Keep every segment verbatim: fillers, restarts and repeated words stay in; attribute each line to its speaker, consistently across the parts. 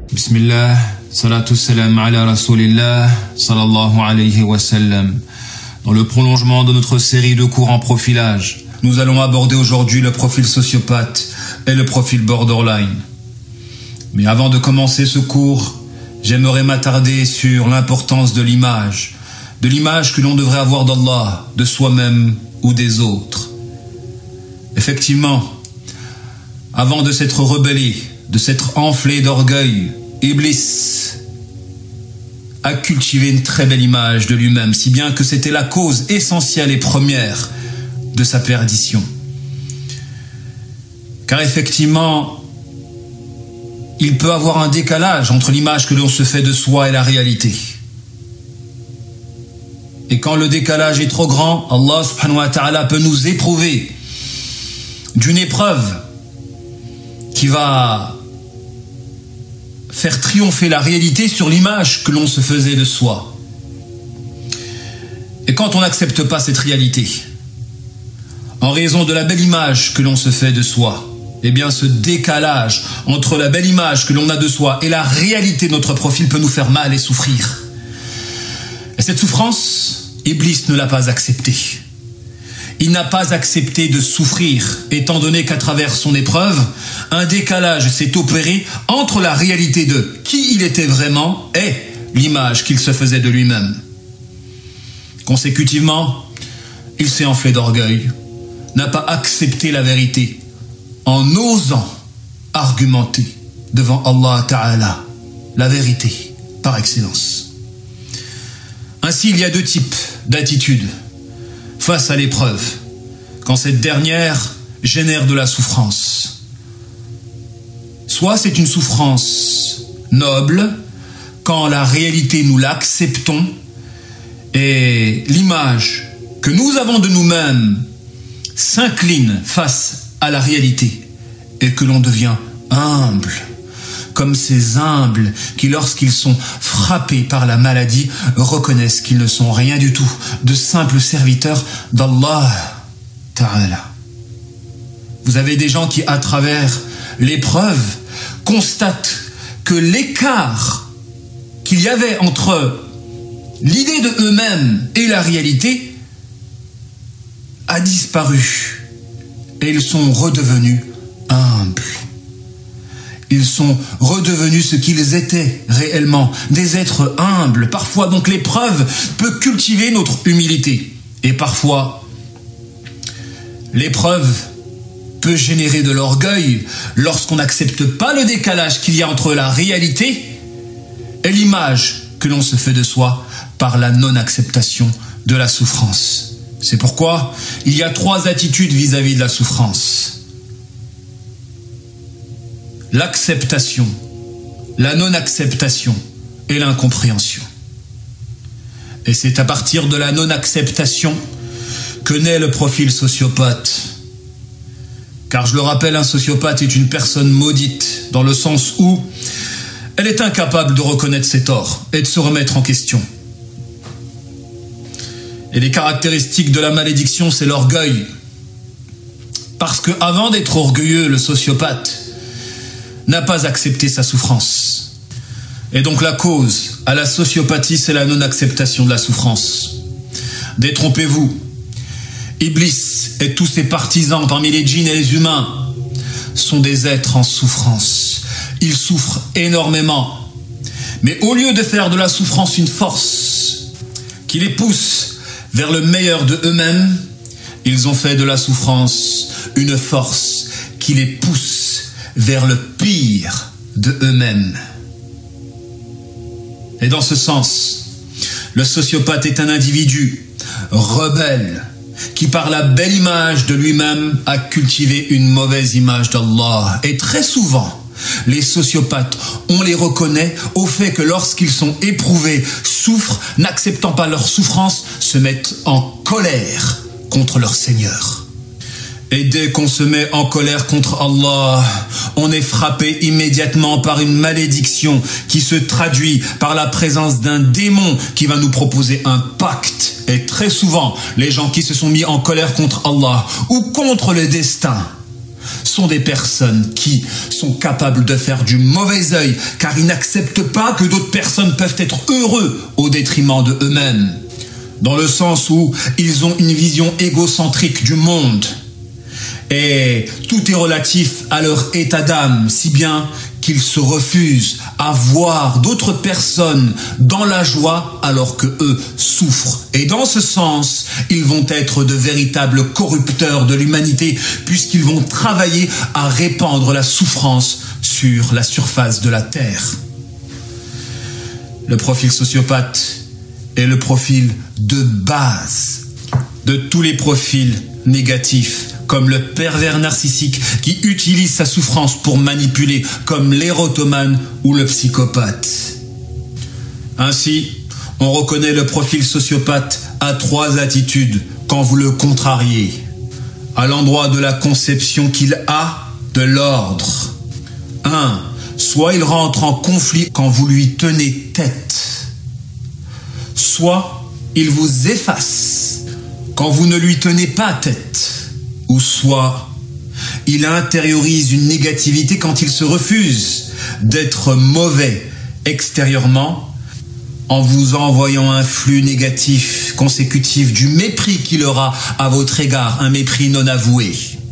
Speaker 1: Bismillah, salatu salam ala rasulillah, sallallahu alayhi wa sallam. Dans le prolongement de notre série de cours en profilage, nous allons aborder aujourd'hui le profil sociopathe et le profil borderline. Mais avant de commencer ce cours, j'aimerais m'attarder sur l'importance de l'image, de l'image que l'on devrait avoir d'Allah, de soi-même ou des autres. Effectivement, avant de s'être rebellé, de s'être enflé d'orgueil, Iblis a cultivé une très belle image de lui-même, si bien que c'était la cause essentielle et première de sa perdition. Car effectivement, il peut avoir un décalage entre l'image que l'on se fait de soi et la réalité. Et quand le décalage est trop grand, Allah subhanahu wa ta'ala peut nous éprouver d'une épreuve qui va faire triompher la réalité sur l'image que l'on se faisait de soi. Et quand on n'accepte pas cette réalité, en raison de la belle image que l'on se fait de soi, eh bien ce décalage entre la belle image que l'on a de soi et la réalité de notre profil peut nous faire mal et souffrir. Et cette souffrance, Iblis ne l'a pas acceptée. Il n'a pas accepté de souffrir, étant donné qu'à travers son épreuve, un décalage s'est opéré entre la réalité de qui il était vraiment et l'image qu'il se faisait de lui-même. Consécutivement, il s'est enflé d'orgueil, n'a pas accepté la vérité, en osant argumenter devant Allah Ta'ala, la vérité par excellence. Ainsi, il y a deux types d'attitudes face à l'épreuve, quand cette dernière génère de la souffrance. Soit c'est une souffrance noble, quand la réalité nous l'acceptons, et l'image que nous avons de nous-mêmes s'incline face à la réalité, et que l'on devient humble, comme ces humbles qui, lorsqu'ils sont frappés par la maladie, reconnaissent qu'ils ne sont rien du tout, de simples serviteurs d'Allah Ta'ala. Vous avez des gens qui, à travers l'épreuve, constatent que l'écart qu'il y avait entre l'idée de eux-mêmes et la réalité a disparu, et ils sont redevenus humbles. Ils sont redevenus ce qu'ils étaient réellement, des êtres humbles. Parfois, donc, l'épreuve peut cultiver notre humilité. Et parfois, l'épreuve peut générer de l'orgueil lorsqu'on n'accepte pas le décalage qu'il y a entre la réalité et l'image que l'on se fait de soi par la non-acceptation de la souffrance. C'est pourquoi il y a trois attitudes vis-à-vis de la souffrance. L'acceptation, la non-acceptation et l'incompréhension. Et c'est à partir de la non-acceptation que naît le profil sociopathe. Car je le rappelle, un sociopathe est une personne maudite, dans le sens où elle est incapable de reconnaître ses torts et de se remettre en question. Et les caractéristiques de la malédiction, c'est l'orgueil. Parce que avant d'être orgueilleux, le sociopathe n'a pas accepté sa souffrance. Et donc la cause à la sociopathie, c'est la non-acceptation de la souffrance. Détrompez-vous, Iblis et tous ses partisans parmi les djinns et les humains sont des êtres en souffrance. Ils souffrent énormément. Mais au lieu de faire de la souffrance une force qui les pousse vers le meilleur de eux-mêmes, ils ont fait de la souffrance une force qui les pousse vers le pire de eux-mêmes. Et dans ce sens, le sociopathe est un individu rebelle qui, par la belle image de lui-même, a cultivé une mauvaise image d'Allah. Et très souvent, les sociopathes, on les reconnaît au fait que lorsqu'ils sont éprouvés, souffrent, n'acceptant pas leur souffrance, se mettent en colère contre leur Seigneur. Et dès qu'on se met en colère contre Allah, on est frappé immédiatement par une malédiction qui se traduit par la présence d'un démon qui va nous proposer un pacte. Et très souvent, les gens qui se sont mis en colère contre Allah ou contre le destin sont des personnes qui sont capables de faire du mauvais œil, car ils n'acceptent pas que d'autres personnes peuvent être heureux au détriment de eux-mêmes, dans le sens où ils ont une vision égocentrique du monde. Et tout est relatif à leur état d'âme, si bien qu'ils se refusent à voir d'autres personnes dans la joie alors que eux souffrent. Et dans ce sens, ils vont être de véritables corrupteurs de l'humanité puisqu'ils vont travailler à répandre la souffrance sur la surface de la terre. Le profil sociopathe est le profil de base de tous les profils négatifs, comme le pervers narcissique qui utilise sa souffrance pour manipuler, comme l'érotomane ou le psychopathe. Ainsi, on reconnaît le profil sociopathe à trois attitudes quand vous le contrariez, à l'endroit de la conception qu'il a de l'ordre. un. Soit il rentre en conflit quand vous lui tenez tête, soit il vous efface quand vous ne lui tenez pas tête, ou soit il intériorise une négativité quand il se refuse d'être mauvais extérieurement en vous envoyant un flux négatif consécutif du mépris qu'il aura à votre égard, un mépris non avoué.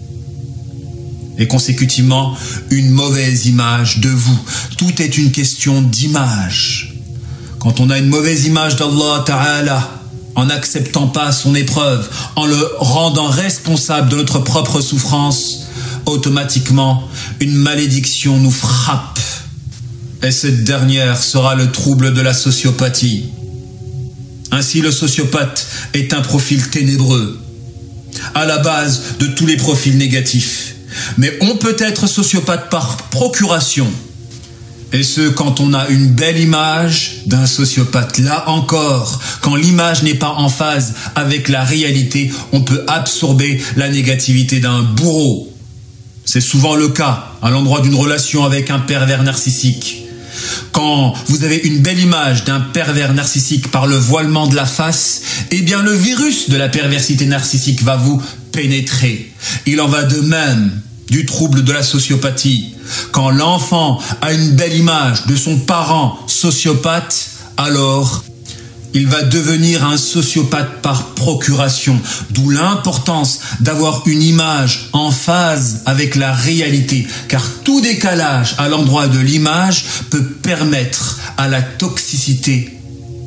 Speaker 1: Et consécutivement, une mauvaise image de vous. Tout est une question d'image. Quand on a une mauvaise image d'Allah Ta'ala, en n'acceptant pas son épreuve, en le rendant responsable de notre propre souffrance, automatiquement, une malédiction nous frappe. Et cette dernière sera le trouble de la sociopathie. Ainsi, le sociopathe est un profil ténébreux, à la base de tous les profils négatifs. Mais on peut être sociopathe par procuration. Et ce, quand on a une belle image d'un sociopathe. Là encore, quand l'image n'est pas en phase avec la réalité, on peut absorber la négativité d'un bourreau. C'est souvent le cas à l'endroit d'une relation avec un pervers narcissique. Quand vous avez une belle image d'un pervers narcissique par le voilement de la face, eh bien le virus de la perversité narcissique va vous pénétrer. Il en va de même du trouble de la sociopathie. Quand l'enfant a une belle image de son parent sociopathe, alors il va devenir un sociopathe par procuration. D'où l'importance d'avoir une image en phase avec la réalité, car tout décalage à l'endroit de l'image peut permettre à la toxicité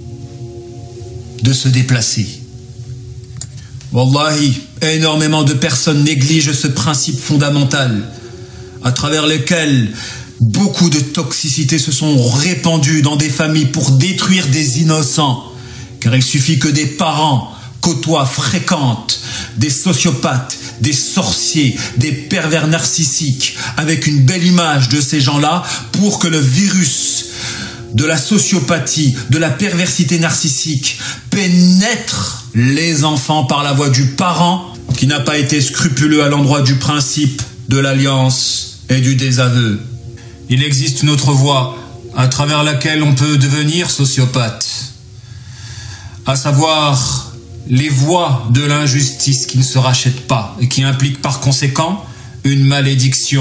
Speaker 1: de se déplacer. Wallahi, énormément de personnes négligent ce principe fondamental, à travers lequel beaucoup de toxicités se sont répandues dans des familles pour détruire des innocents. Car il suffit que des parents côtoient, fréquentent des sociopathes, des sorciers, des pervers narcissiques, avec une belle image de ces gens-là, pour que le virus de la sociopathie, de la perversité narcissique pénètre les enfants par la voie du parent qui n'a pas été scrupuleux à l'endroit du principe de l'alliance et du désaveu. Il existe une autre voie à travers laquelle on peut devenir sociopathe, à savoir les voies de l'injustice qui ne se rachètent pas et qui impliquent par conséquent une malédiction.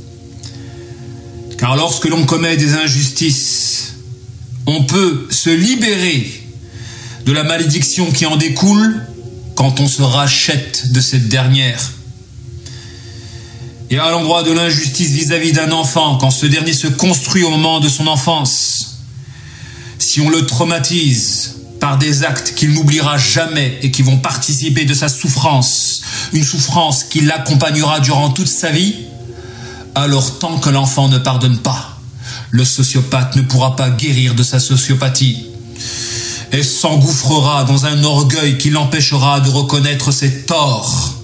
Speaker 1: Car lorsque l'on commet des injustices, on peut se libérer de la malédiction qui en découle quand on se rachète de cette dernière. Et à l'endroit de l'injustice vis-à-vis d'un enfant, quand ce dernier se construit au moment de son enfance, si on le traumatise par des actes qu'il n'oubliera jamais et qui vont participer de sa souffrance, une souffrance qui l'accompagnera durant toute sa vie, alors tant que l'enfant ne pardonne pas, le sociopathe ne pourra pas guérir de sa sociopathie et s'engouffrera dans un orgueil qui l'empêchera de reconnaître ses torts.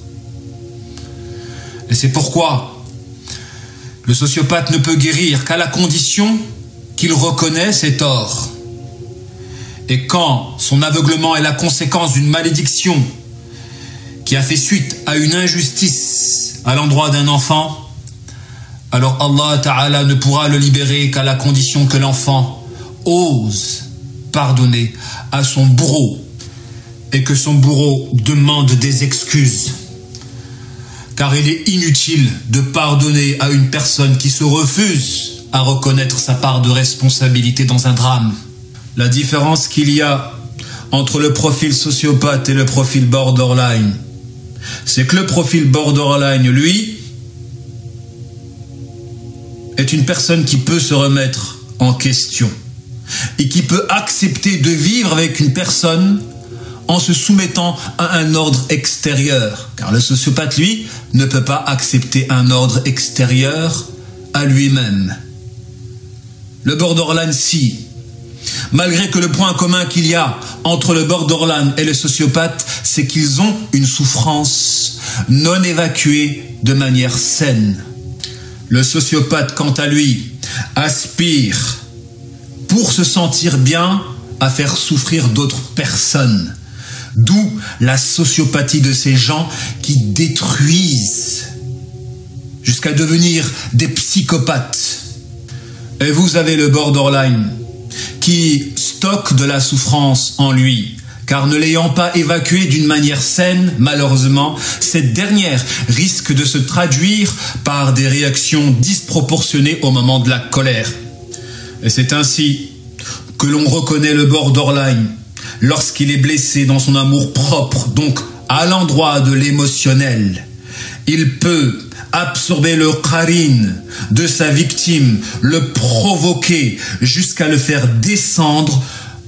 Speaker 1: Et c'est pourquoi le sociopathe ne peut guérir qu'à la condition qu'il reconnaît ses torts. Et quand son aveuglement est la conséquence d'une malédiction qui a fait suite à une injustice à l'endroit d'un enfant, alors Allah Ta'ala ne pourra le libérer qu'à la condition que l'enfant ose pardonner à son bourreau et que son bourreau demande des excuses. car il est inutile de pardonner à une personne qui se refuse à reconnaître sa part de responsabilité dans un drame. La différence qu'il y a entre le profil sociopathe et le profil borderline, c'est que le profil borderline, lui, est une personne qui peut se remettre en question et qui peut accepter de vivre avec une personne en se soumettant à un ordre extérieur. Car le sociopathe, lui, ne peut pas accepter un ordre extérieur à lui-même. Le borderline, si. Malgré que le point commun qu'il y a entre le borderline et le sociopathe, c'est qu'ils ont une souffrance non évacuée de manière saine. Le sociopathe, quant à lui, aspire, pour se sentir bien, à faire souffrir d'autres personnes. D'où la sociopathie de ces gens qui détruisent jusqu'à devenir des psychopathes. Et vous avez le borderline qui stocke de la souffrance en lui, car ne l'ayant pas évacuée d'une manière saine, malheureusement, cette dernière risque de se traduire par des réactions disproportionnées au moment de la colère. Et c'est ainsi que l'on reconnaît le borderline lorsqu'il est blessé dans son amour propre, donc à l'endroit de l'émotionnel. Il peut absorber le qarin de sa victime, le provoquer jusqu'à le faire descendre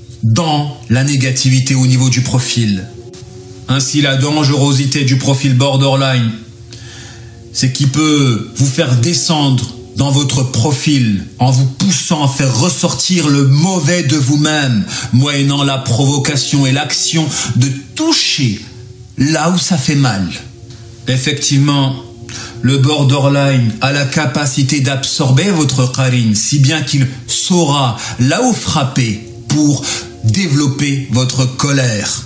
Speaker 1: dans la négativité au niveau du profil. Ainsi, la dangerosité du profil borderline, c'est qu'il peut vous faire descendre dans votre profil en vous poussant à faire ressortir le mauvais de vous-même, moyennant la provocation et l'action de toucher là où ça fait mal. Effectivement, le borderline a la capacité d'absorber votre qarin, si bien qu'il saura là où frapper pour développer votre colère.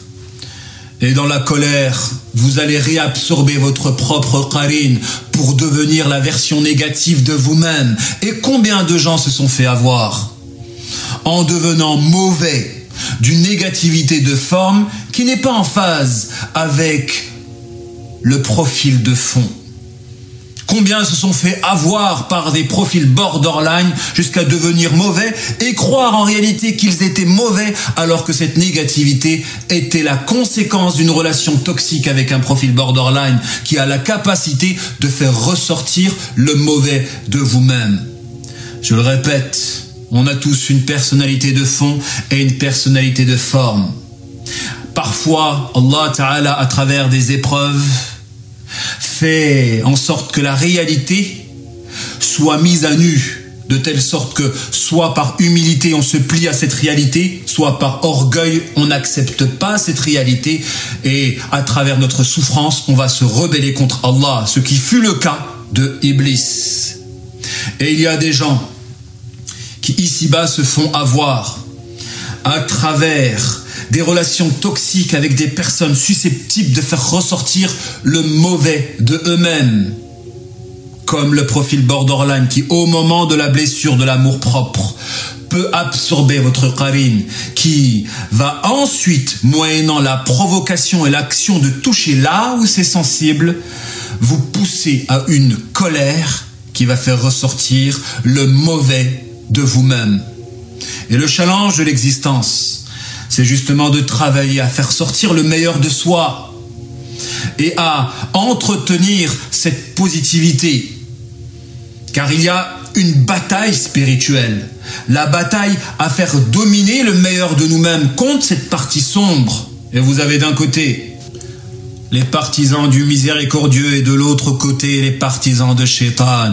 Speaker 1: Et dans la colère, vous allez réabsorber votre propre qarin pour devenir la version négative de vous-même. Et combien de gens se sont fait avoir en devenant mauvais d'une négativité de forme qui n'est pas en phase avec le profil de fond. Combien se sont fait avoir par des profils borderline jusqu'à devenir mauvais et croire en réalité qu'ils étaient mauvais alors que cette négativité était la conséquence d'une relation toxique avec un profil borderline qui a la capacité de faire ressortir le mauvais de vous-même. Je le répète, on a tous une personnalité de fond et une personnalité de forme. Parfois, Allah Ta'ala, à travers des épreuves, fait en sorte que la réalité soit mise à nu, de telle sorte que soit par humilité on se plie à cette réalité, soit par orgueil on n'accepte pas cette réalité et à travers notre souffrance on va se rebeller contre Allah, ce qui fut le cas de Iblis. Et il y a des gens qui ici-bas se font avoir à travers des relations toxiques avec des personnes susceptibles de faire ressortir le mauvais de eux-mêmes, comme le profil borderline qui, au moment de la blessure de l'amour-propre, peut absorber votre qarin, qui va ensuite, moyennant la provocation et l'action de toucher là où c'est sensible, vous pousser à une colère qui va faire ressortir le mauvais de vous-même. Et le challenge de l'existence, c'est justement de travailler à faire sortir le meilleur de soi et à entretenir cette positivité. Car il y a une bataille spirituelle, la bataille à faire dominer le meilleur de nous-mêmes contre cette partie sombre. Et vous avez d'un côté les partisans du miséricordieux et de l'autre côté les partisans de Shaitan.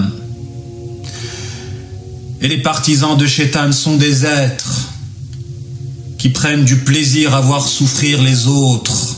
Speaker 1: Et les partisans de Shaitan sont des êtres qui prennent du plaisir à voir souffrir les autres.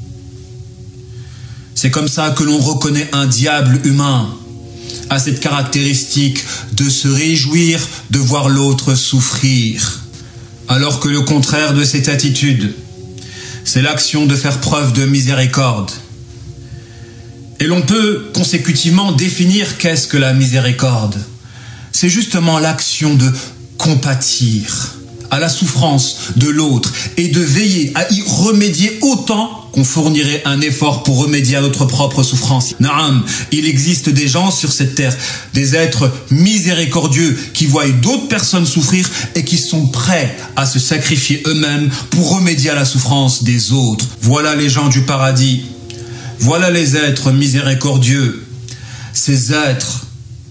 Speaker 1: C'est comme ça que l'on reconnaît un diable humain, à cette caractéristique de se réjouir de voir l'autre souffrir. Alors que le contraire de cette attitude, c'est l'action de faire preuve de miséricorde. Et l'on peut consécutivement définir qu'est-ce que la miséricorde. C'est justement l'action de compatir à la souffrance de l'autre et de veiller à y remédier autant qu'on fournirait un effort pour remédier à notre propre souffrance. Naam, il existe des gens sur cette terre, des êtres miséricordieux qui voient d'autres personnes souffrir et qui sont prêts à se sacrifier eux-mêmes pour remédier à la souffrance des autres. Voilà les gens du paradis. Voilà les êtres miséricordieux. Ces êtres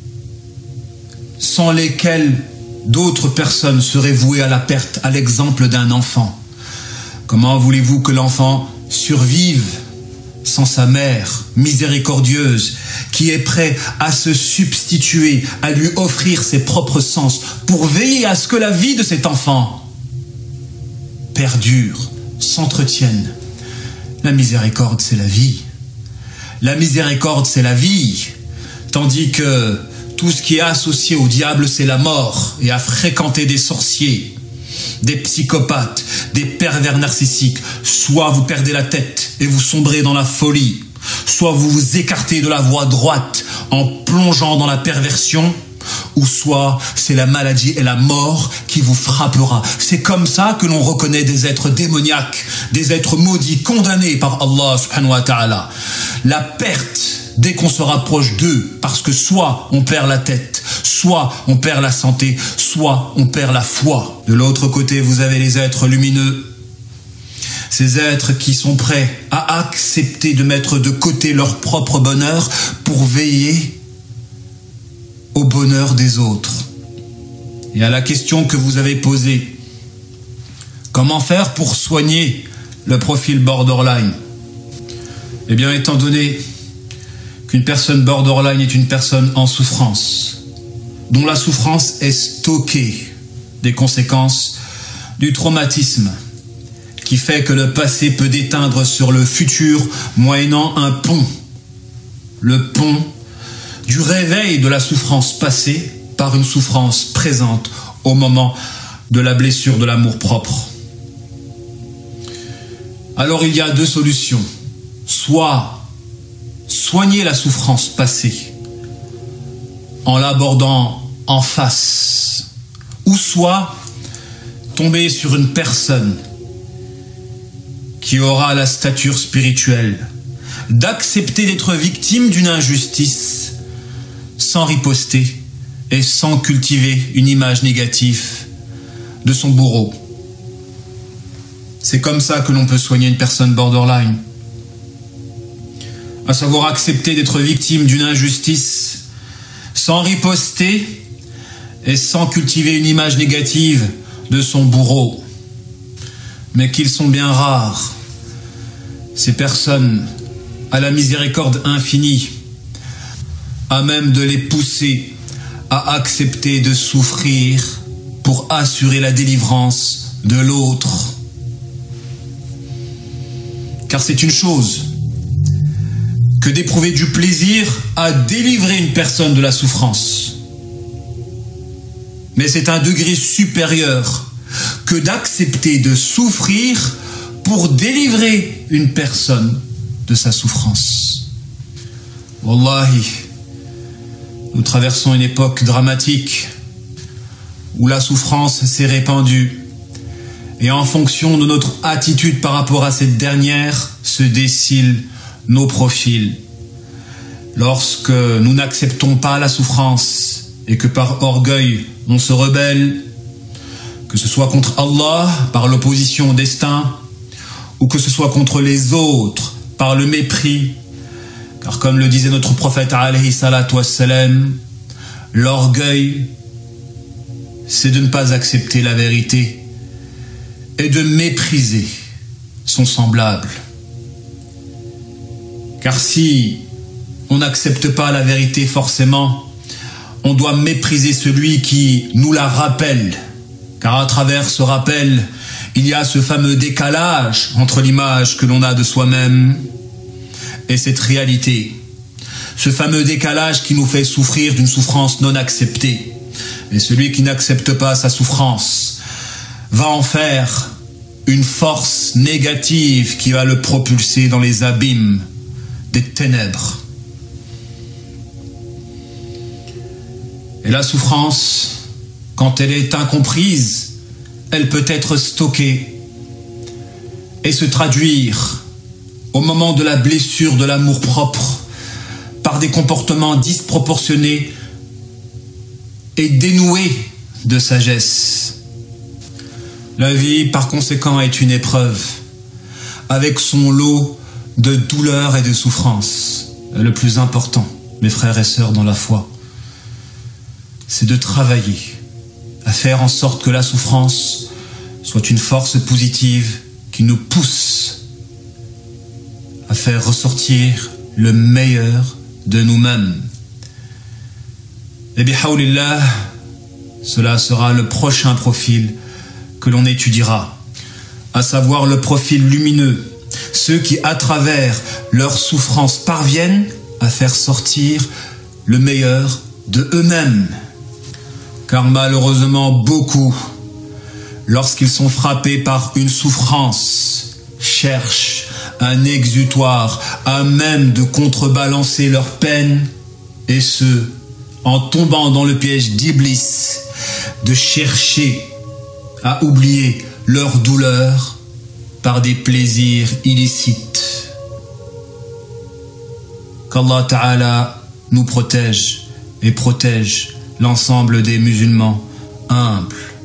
Speaker 1: sans lesquels d'autres personnes seraient vouées à la perte, à l'exemple d'un enfant. Comment voulez-vous que l'enfant survive sans sa mère miséricordieuse qui est prête à se substituer, à lui offrir ses propres sens pour veiller à ce que la vie de cet enfant perdure, s'entretienne. La miséricorde, c'est la vie. La miséricorde, c'est la vie. Tandis que tout ce qui est associé au diable, c'est la mort et à fréquenter des sorciers, des psychopathes, des pervers narcissiques. Soit vous perdez la tête et vous sombrez dans la folie, soit vous vous écartez de la voie droite en plongeant dans la perversion, ou soit c'est la maladie et la mort qui vous frappera. C'est comme ça que l'on reconnaît des êtres démoniaques, des êtres maudits, condamnés par Allah subhanahu wa ta'ala. La perte dès qu'on se rapproche d'eux, parce que soit on perd la tête, soit on perd la santé, soit on perd la foi. De l'autre côté, vous avez les êtres lumineux, ces êtres qui sont prêts à accepter de mettre de côté leur propre bonheur pour veiller au bonheur des autres. Et à la question que vous avez posée, comment faire pour soigner le profil borderline? Eh bien, étant donné qu'une personne borderline est une personne en souffrance, dont la souffrance est stockée des conséquences du traumatisme, qui fait que le passé peut déteindre sur le futur moyennant un pont, le pont du réveil de la souffrance passée par une souffrance présente au moment de la blessure de l'amour-propre. Alors il y a deux solutions. Soit soigner la souffrance passée en l'abordant en face, ou soit tomber sur une personne qui aura la stature spirituelle d'accepter d'être victime d'une injustice sans riposter et sans cultiver une image négative de son bourreau. C'est comme ça que l'on peut soigner une personne borderline. À savoir accepter d'être victime d'une injustice sans riposter et sans cultiver une image négative de son bourreau. Mais qu'ils sont bien rares, ces personnes à la miséricorde infinie, à même de les pousser à accepter de souffrir pour assurer la délivrance de l'autre. Car c'est une chose que d'éprouver du plaisir à délivrer une personne de la souffrance. Mais c'est un degré supérieur que d'accepter de souffrir pour délivrer une personne de sa souffrance. Wallahi, nous traversons une époque dramatique où la souffrance s'est répandue et en fonction de notre attitude par rapport à cette dernière se décilent nos profils. Lorsque nous n'acceptons pas la souffrance et que par orgueil on se rebelle, que ce soit contre Allah par l'opposition au destin ou que ce soit contre les autres par le mépris, car comme le disait notre prophète alayhi salatu wassalam, l'orgueil c'est de ne pas accepter la vérité et de mépriser son semblable. Car si on n'accepte pas la vérité forcément, on doit mépriser celui qui nous la rappelle. Car à travers ce rappel, il y a ce fameux décalage entre l'image que l'on a de soi-même et cette réalité. Ce fameux décalage qui nous fait souffrir d'une souffrance non acceptée. Et celui qui n'accepte pas sa souffrance va en faire une force négative qui va le propulser dans les abîmes des ténèbres. Et la souffrance, quand elle est incomprise, elle peut être stockée et se traduire au moment de la blessure de l'amour-propre par des comportements disproportionnés et dénoués de sagesse. La vie, par conséquent, est une épreuve, avec son lot de douleurs et de souffrances. Le plus important, mes frères et sœurs dans la foi, c'est de travailler à faire en sorte que la souffrance soit une force positive qui nous pousse à faire ressortir le meilleur de nous-mêmes. Et bihawlillah, cela sera le prochain profil que l'on étudiera, à savoir le profil lumineux, ceux qui, à travers leur souffrance, parviennent à faire sortir le meilleur de eux-mêmes. Car malheureusement, beaucoup, lorsqu'ils sont frappés par une souffrance, cherchent un exutoire à même de contrebalancer leur peine, et ce, en tombant dans le piège d'Iblis, de chercher à oublier leur douleur par des plaisirs illicites. Qu'Allah Ta'ala nous protège et protège l'ensemble des musulmans humbles.